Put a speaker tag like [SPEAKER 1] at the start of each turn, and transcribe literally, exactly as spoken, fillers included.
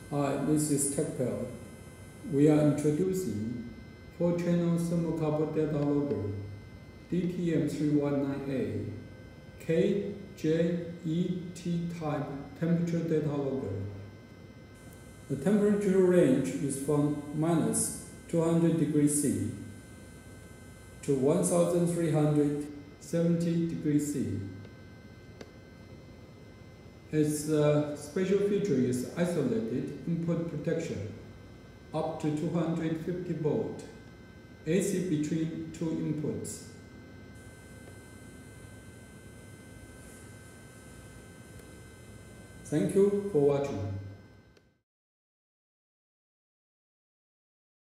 [SPEAKER 1] Hi, this is Tecpel. We are introducing four-channel thermocouple data logger D T M three one nine A K J E T type temperature data logger. The temperature range is from minus two hundred degrees C to one thousand three hundred seventy degrees C. Its uh, special feature is isolated input protection up to two hundred fifty volt, A C between two inputs. Thank you for watching.